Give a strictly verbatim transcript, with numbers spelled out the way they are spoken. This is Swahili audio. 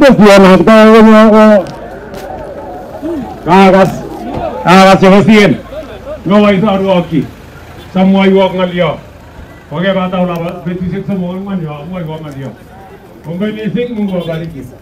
Besian hakta kagas kagas sebesian ngawai saru aki semua iwak ngalia pakai batau laba betisik semua man ya semua iwak ngalia mungkin ising mungkin balik